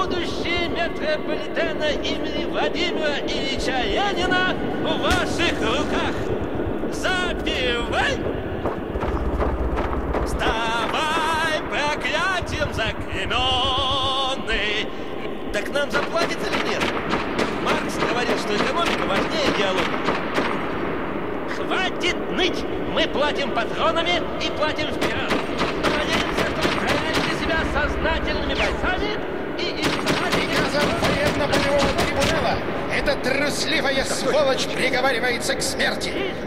будущее метрополитена имени Владимира Ильича Ленина в ваших руках. Запивай! Вставай, проклятием заклеменный! Так нам заплатят или нет? Маркс говорил, что экономика важнее идеологии. Хватит ныть! Мы платим патронами и платим вперед. Надеемся, что вы проявите себя сознательными бойцами и Приказом военно-полевого трибунала эта трусливая сволочь приговаривается к смерти.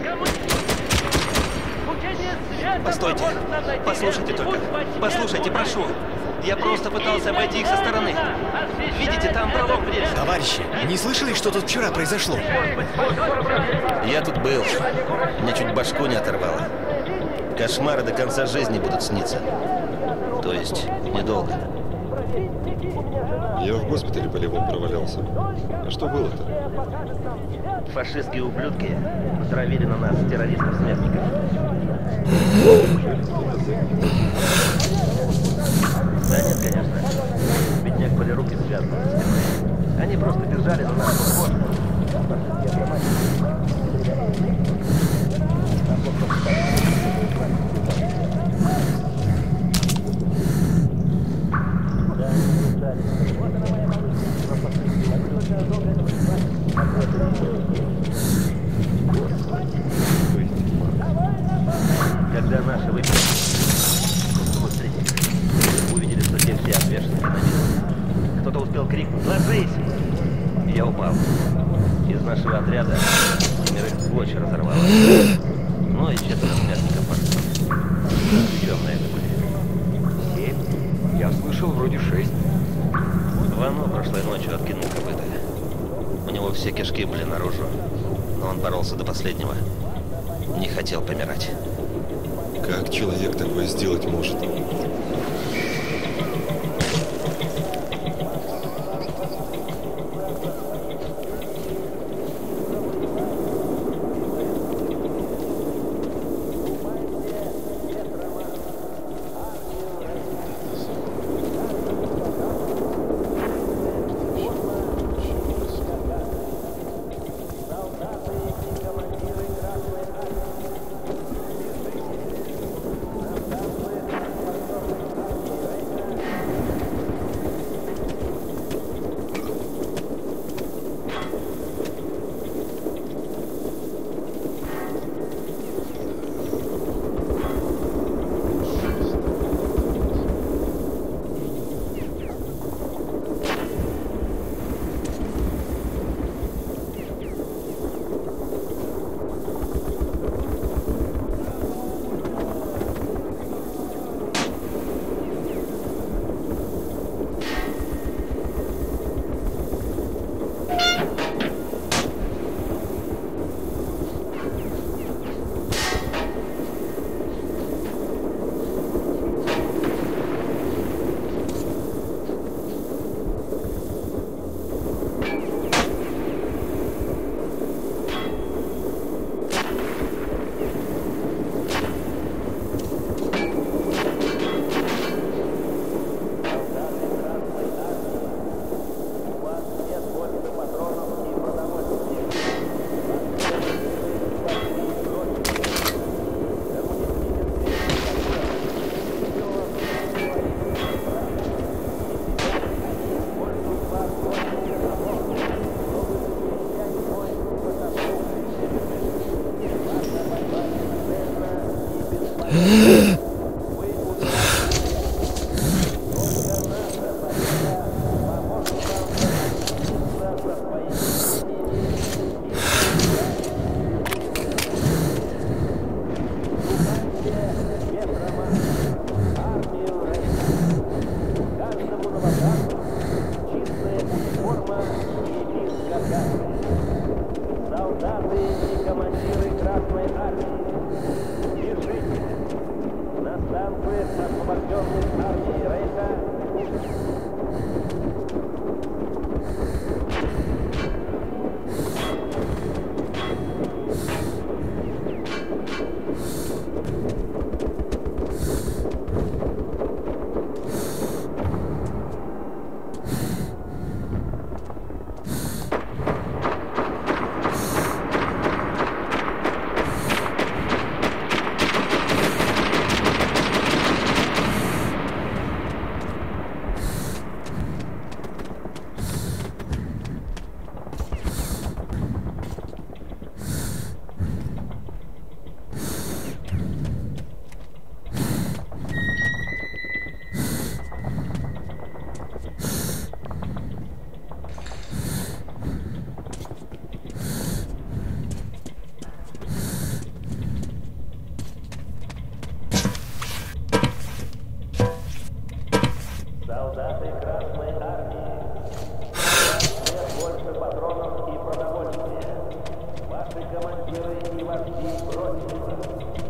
Постойте, послушайте только. Послушайте, прошу. Я просто пытался обойти их со стороны. Видите, там пролог в рельсе. Товарищи, не слышали, что тут вчера произошло? Я тут был. Мне чуть башку не оторвало. Кошмары до конца жизни будут сниться. То есть, недолго. Я в госпитале полевом провалялся. А что было-то? Фашистские ублюдки натравили на нас террористов-смертников. Да нет, конечно. Бедняк были руки связаны. Они просто бежали на нас. Когда наши выпили, увидели, что те все обвешаны динамитом. Кто-то успел крикнуть «Ложись!» Я упал. Из нашего отряда семерых в клочья разорвало. Ну и 4 смертников пошло. Темные это были. 7? Я слышал, вроде 6. Вано прошлой ночью откинул копыта. У него все кишки были наружу. Но он боролся до последнего. Не хотел помирать. Как человек такое сделать может? солдаты Красной Армии. Нет больше патронов и продовольствия. Ваши командиры и вожди против вас.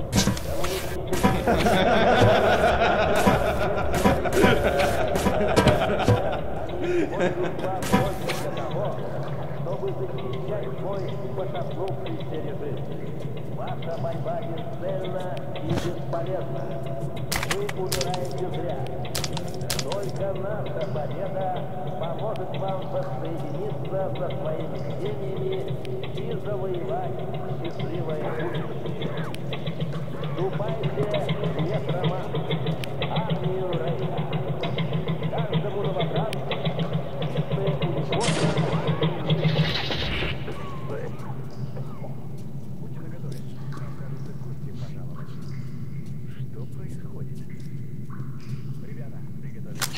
Чтобы защищать свой пошатнувшийся режим. Ваша борьба бесцельна и бесполезна. Вы умираете зря. Только наша победа поможет вам воссоединиться со своими семьями и завоевать счастливое будущее. Ступайте в Ветроман, армию Рейха. Каждому новобранцу чистая униформа. Будьте наготове. Нам, кажется, гости пожаловали. Что происходит? Ребята, приготовились.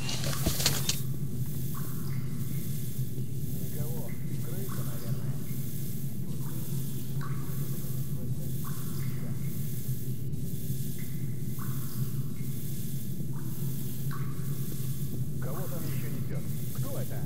Никого. Крыса, наверное. Кого там еще несет? Кто это?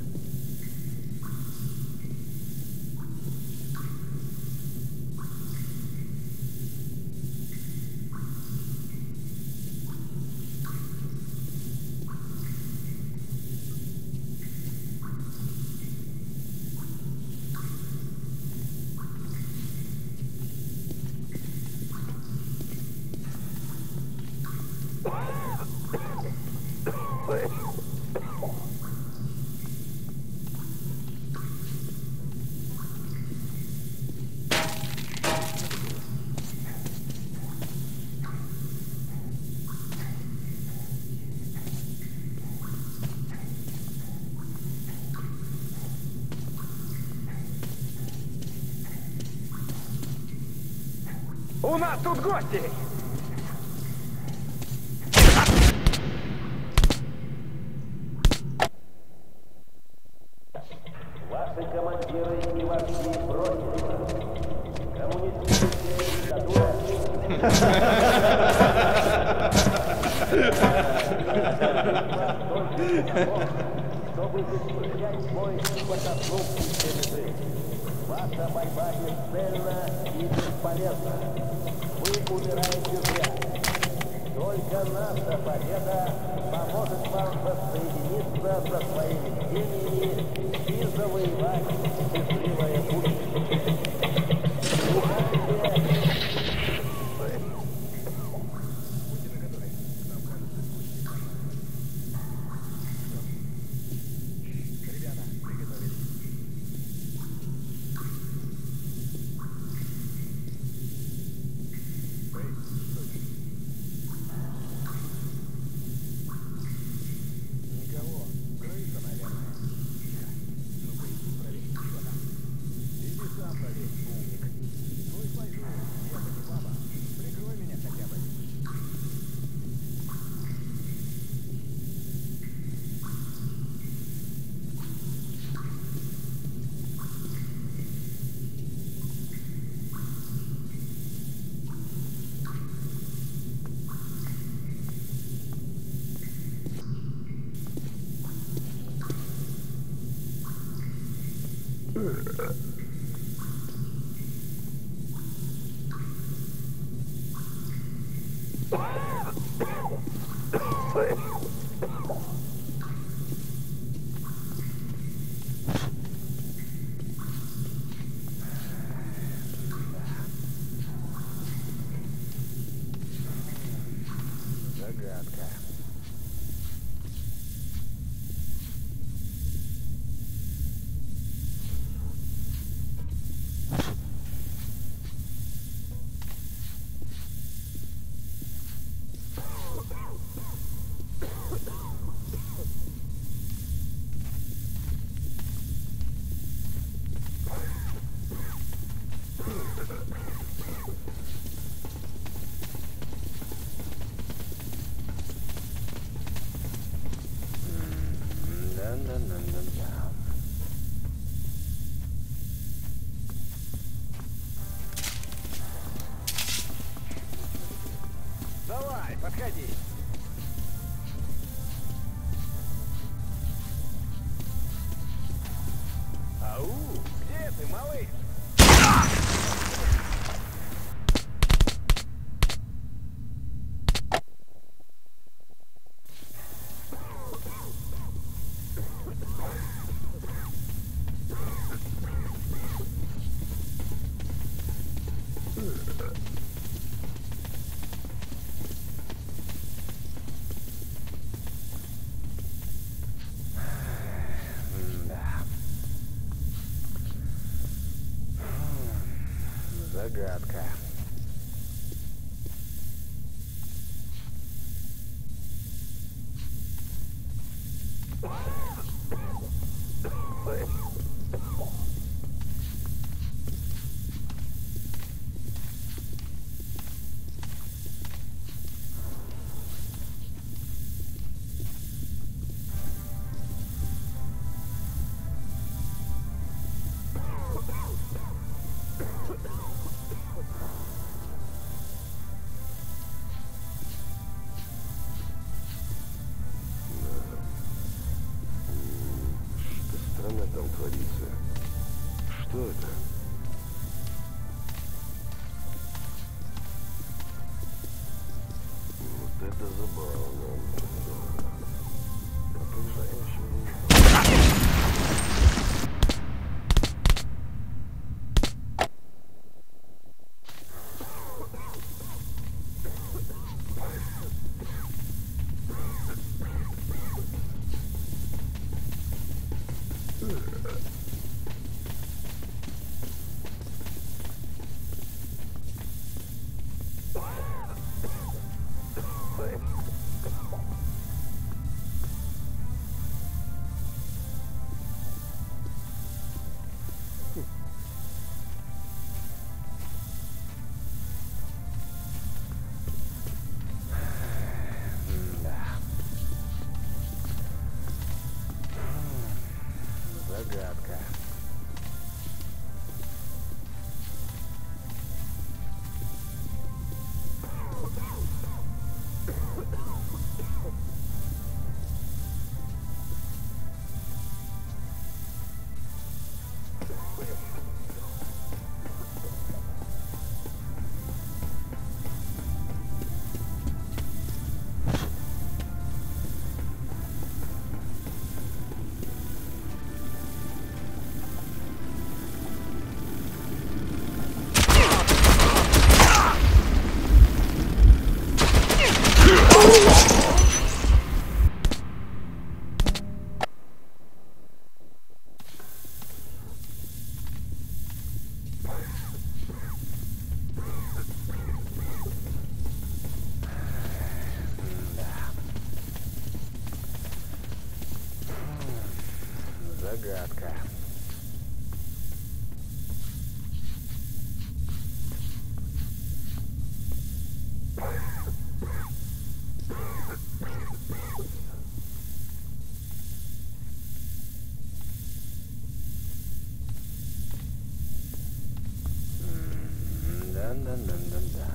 У нас тут гости! Ваши командиры и вожди против вас. Коммунистическая диктатура. Чтобы защищать свой пошатнувшийся режим. Ваша борьба бесцельна и бесполезна. Вы умираете зря. Только наша победа поможет вам воссоединиться со своими семьями и завоевать счастливое будущее. Давай, подходи. Ау, где ты, малыш? Загадка. Что там творится? Что это? Вот это забавно. А как же я еще не... Загадка. Загадка. Да.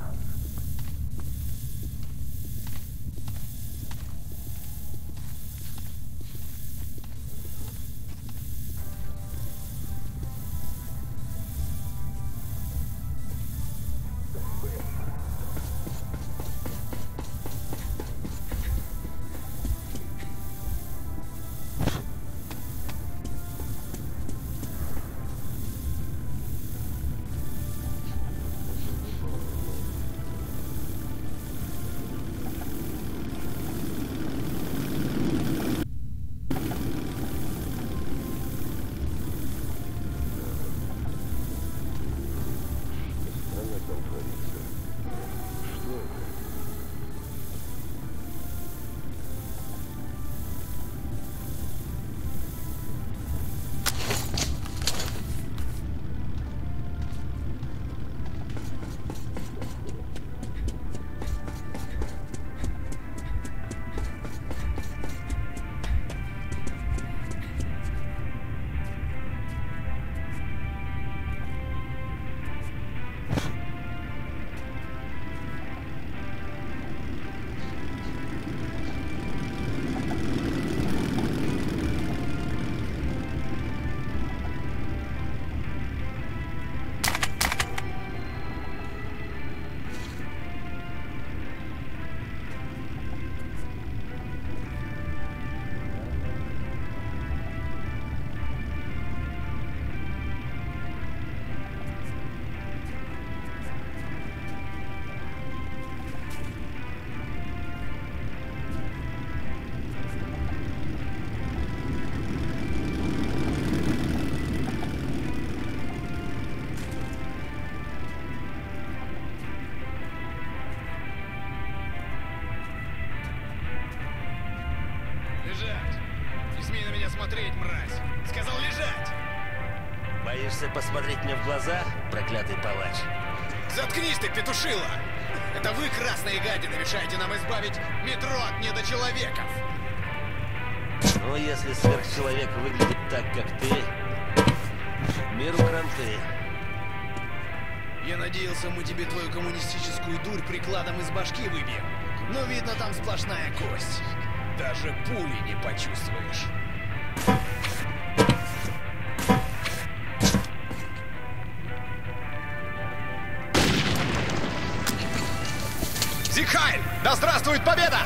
смотреть, мразь! Сказал лежать! Боишься посмотреть мне в глаза, проклятый палач? Заткнись ты, петушила! Это вы, красные гадины, мешаете нам избавить метро от недочеловеков! Ну, если сверхчеловек выглядит так, как ты, миру кранты. Я надеялся, мы тебе твою коммунистическую дурь прикладом из башки выбьем. Но, видно, там сплошная кость. Даже пули не почувствуешь. Зигхайль! Да здравствует победа!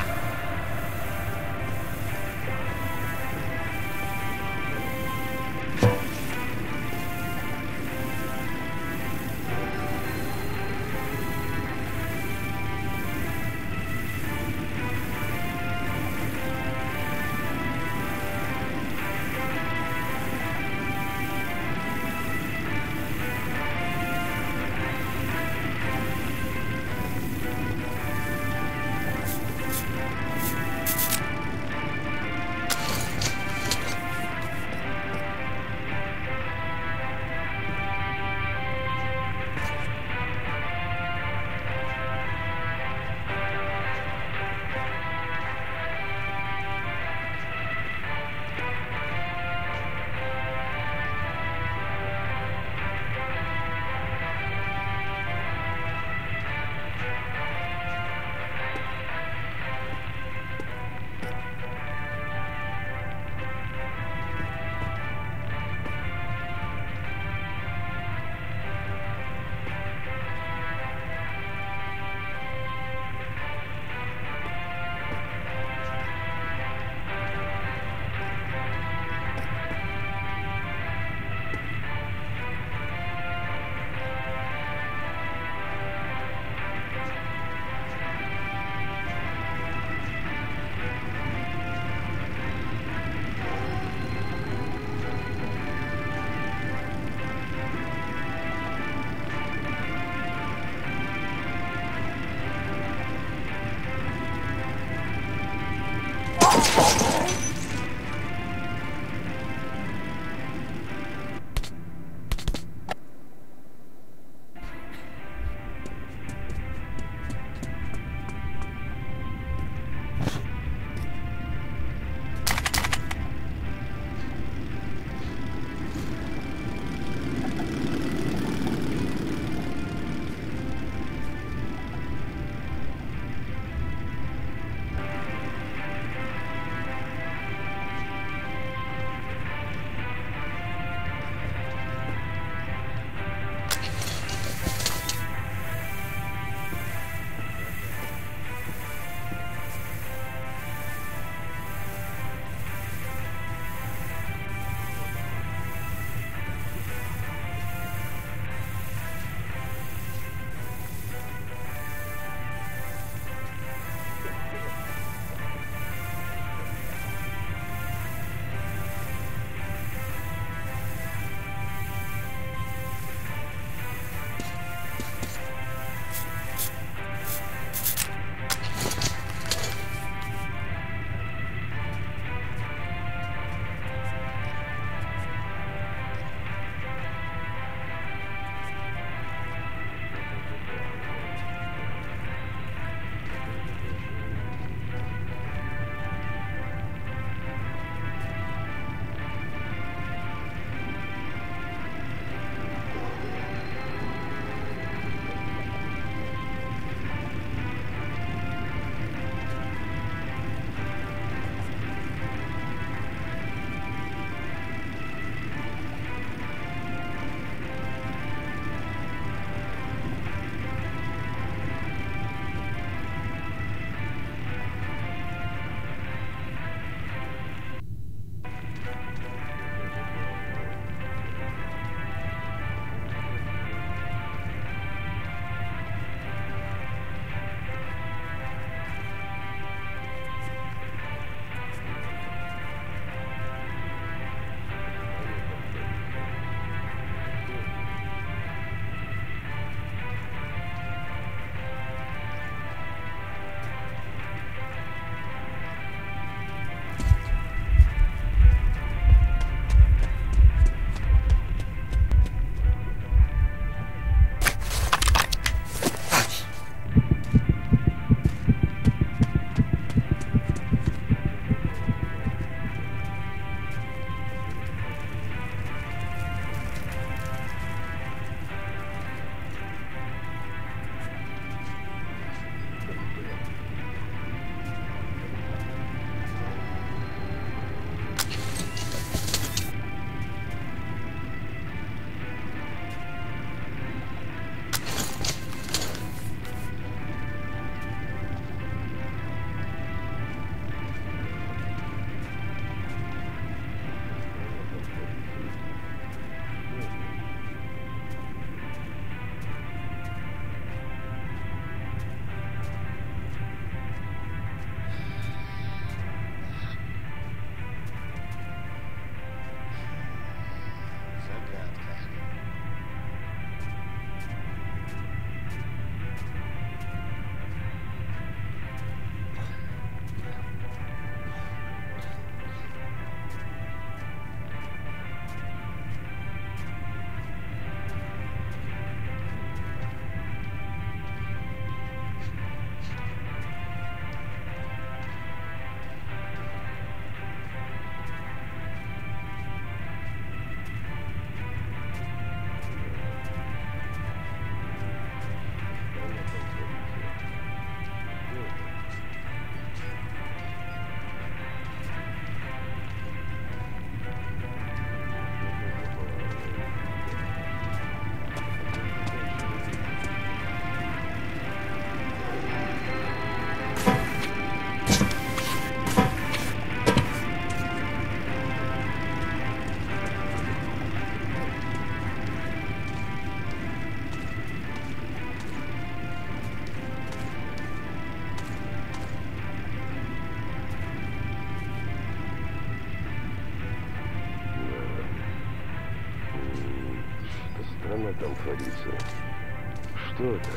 Что там творится? Что это?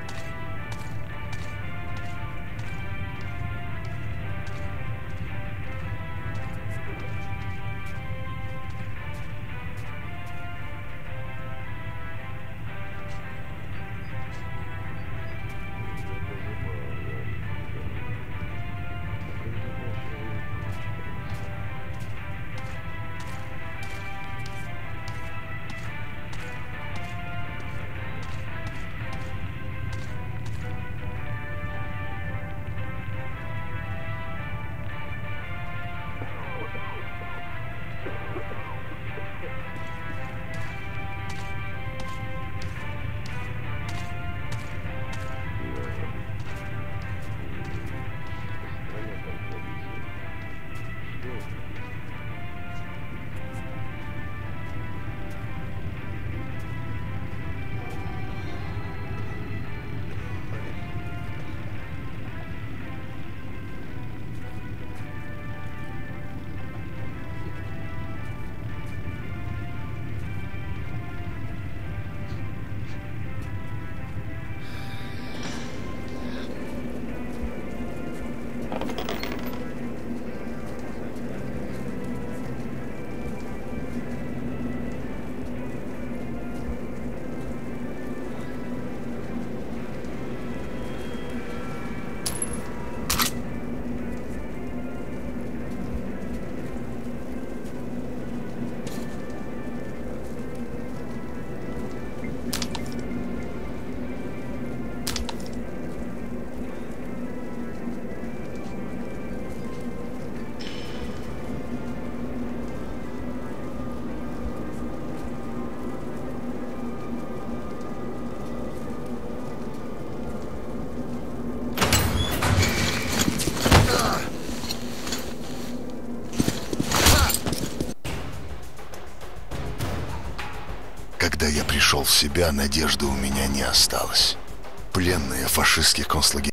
Когда я пришел в себя, надежды у меня не осталось. Пленные фашистских концлагерей.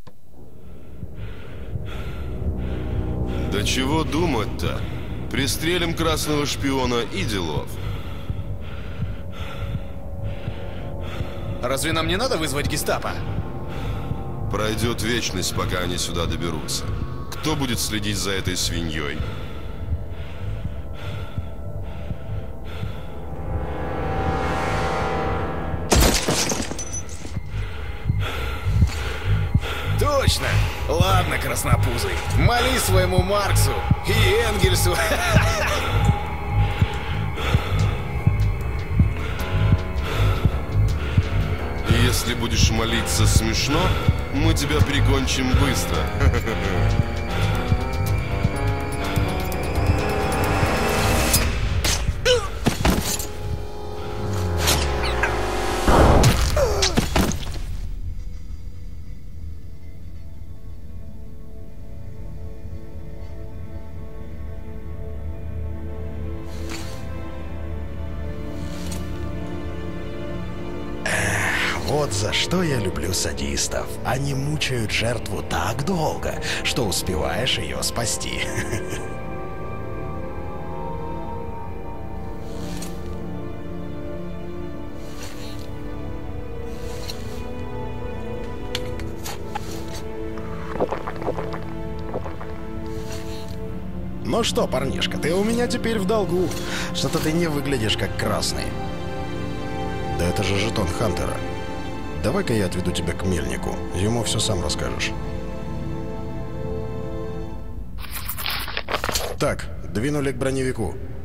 Да чего думать-то? Пристрелим красного шпиона и делов. Разве нам не надо вызвать гестапо? Пройдет вечность, пока они сюда доберутся. Кто будет следить за этой свиньей? Точно! Ладно, краснопузый, моли своему Марксу и Энгельсу. Если будешь молиться смешно, мы тебя прикончим быстро. Вот за что я люблю садистов. Они мучают жертву так долго, что успеваешь ее спасти. Ну что, парнишка, ты у меня теперь в долгу. Что-то ты не выглядишь как красный. Да это же жетон Хантера. Давай-ка я отведу тебя к мельнику. Ему все сам расскажешь. Так, двинули к броневику.